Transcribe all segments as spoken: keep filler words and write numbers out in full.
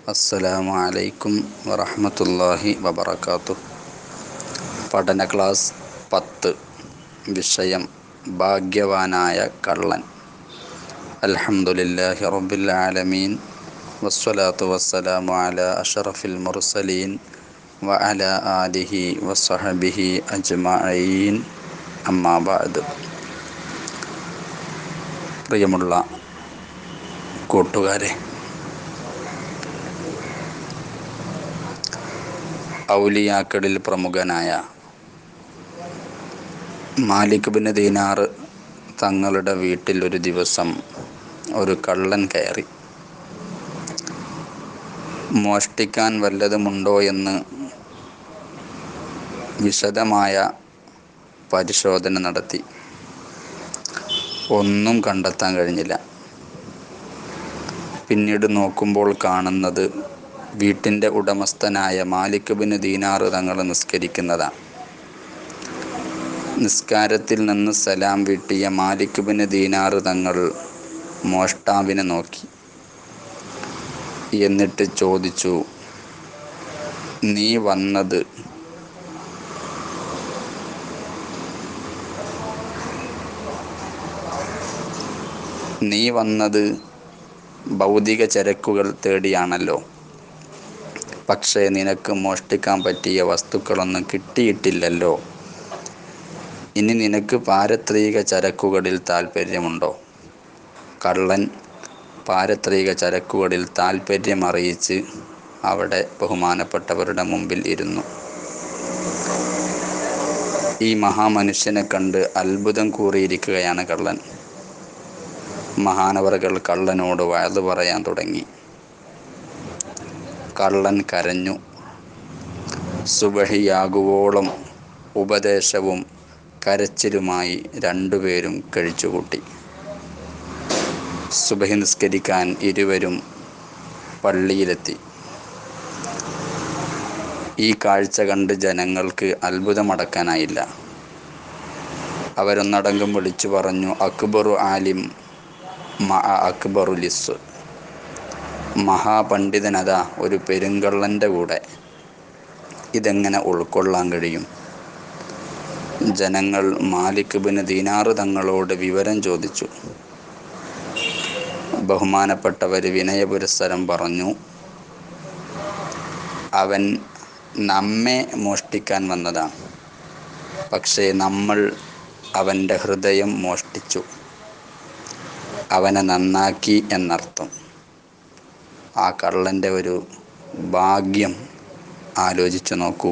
അസ്സലാമു അലൈക്കും വറഹ്മത്തുള്ളാഹി വബറകാതുഹു. പഠന ക്ലാസ് പത്ത്. വിഷയം ഭാഗ്യവാനായ കള്ളൻ. അൽഹംദുലില്ലാഹി റബ്ബിൽ ആലമീൻ വസ്സലാത്തു വസ്സലാമു അലാ അഷ്റഫിൽ മുർസലീൻ വഅലാ ആലിഹി വസ്സഹബിഹി അജ്മഈൻ. അമ്മാ ബഅദ്. പ്രിയമുള്ള കൂട്ടുകാരെ, ഔലിയാക്കളിൽ പ്രമുഖനായ മാലിക് ബിൻ ദീനാർ തങ്ങളുടെ വീട്ടിൽ ഒരു ദിവസം ഒരു കള്ളൻ കയറി. മോഷ്ടിക്കാൻ വല്ലതുമുണ്ടോ എന്ന് വിശദമായ പരിശോധന നടത്തി. ഒന്നും കണ്ടെത്താൻ കഴിഞ്ഞില്ല. പിന്നീട് നോക്കുമ്പോൾ കാണുന്നത് വീട്ടിൻ്റെ ഉടമസ്ഥനായ മാലിക് ബിൻ ദീനാർ തങ്ങൾ നിസ്കരിക്കുന്നതാണ്. നിസ്കാരത്തിൽ നിന്ന് സലാം വീട്ടിയ മാലിക് ബിൻ ദീനാർ തങ്ങൾ മോഷ്ടാവിനെ നോക്കി. എന്നിട്ട് ചോദിച്ചു, നീ വന്നത് നീ വന്നത് ഭൗതിക ചരക്കുകൾ തേടിയാണല്ലോ. പക്ഷേ നിനക്ക് മോഷ്ടിക്കാൻ പറ്റിയ വസ്തുക്കളൊന്നും കിട്ടിയിട്ടില്ലല്ലോ. ഇനി നിനക്ക് പാരത്രിക ചരക്കുകളിൽ താൽപ്പര്യമുണ്ടോ? കള്ളൻ പാരത്രിക ചരക്കുകളിൽ താൽപ്പര്യമറിയിച്ച് അവിടെ ബഹുമാനപ്പെട്ടവരുടെ മുമ്പിൽ ഇരുന്നു. ഈ മഹാമനുഷ്യനെ കണ്ട് അത്ഭുതം കൂറിയിരിക്കുകയാണ് കള്ളൻ. മഹാനവറുകൾ കള്ളനോട് വഅദ് പറയാൻ തുടങ്ങി. കള്ളൻ കരഞ്ഞു. സുബഹിയാകുവോളം ഉപദേശവും കരച്ചിലുമായി രണ്ടുപേരും കഴിച്ചുകൂട്ടി. സുബഹി നിസ്കരിക്കാൻ ഇരുവരും പള്ളിയിലെത്തി. ഈ കാഴ്ച കണ്ട് ജനങ്ങൾക്ക് അത്ഭുതമടക്കാനായില്ല. അവരൊന്നടങ്കം വിളിച്ചു പറഞ്ഞു, അക്ബറു ആലിം മഅ അക്ബറു ലിസ്. മഹാപണ്ഡിതനതാ ഒരു പെരുങ്കള്ളൻ്റെ കൂടെ. ഇതെങ്ങനെ ഉൾക്കൊള്ളാൻ കഴിയും? ജനങ്ങൾ മാലിക് ബിൻ ദീനാർ തങ്ങളോട് വിവരം ചോദിച്ചു. ബഹുമാനപ്പെട്ടവർ വിനയപുരസ്സരം പറഞ്ഞു, അവൻ നമ്മെ മോഷ്ടിക്കാൻ വന്നതാണ്. പക്ഷേ നമ്മൾ അവൻ്റെ ഹൃദയം മോഷ്ടിച്ചു. അവനെ നന്നാക്കി എന്നർത്ഥം. ആ കള്ളൻ്റെ ഒരു ഭാഗ്യം ആലോചിച്ചു നോക്കൂ.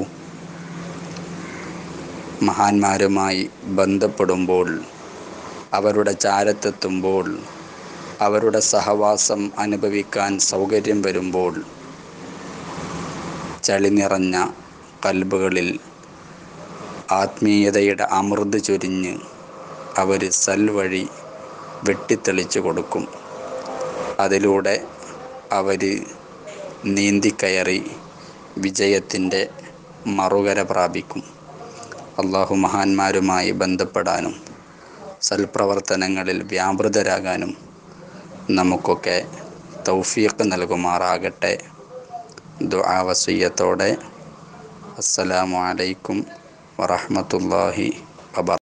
മഹാന്മാരുമായി ബന്ധപ്പെടുമ്പോൾ, അവരുടെ ചാരത്തെത്തുമ്പോൾ, അവരുടെ സഹവാസം അനുഭവിക്കാൻ സൗകര്യം വരുമ്പോൾ, ചളി നിറഞ്ഞ കൽബുകളിൽ ആത്മീയതയുടെ അമൃത് ചൊരിഞ്ഞ് അവർ സൽവഴി വെട്ടിത്തെളിച്ചു കൊടുക്കും. അതിലൂടെ അവർ നീന്തിക്കയറി വിജയത്തിൻ്റെ മറുകര പ്രാപിക്കും. അള്ളാഹു മഹാന്മാരുമായി ബന്ധപ്പെടാനും സൽപ്രവർത്തനങ്ങളിൽ വ്യാപൃതരാകാനും നമുക്കൊക്കെ തൗഫീഖ് നൽകുമാറാകട്ടെ. ദുആ വസിയ്യത്തോടെ അസ്സലാമു അലൈക്കും വറഹ്മത്തുള്ളാഹി വബറകാതുഹു.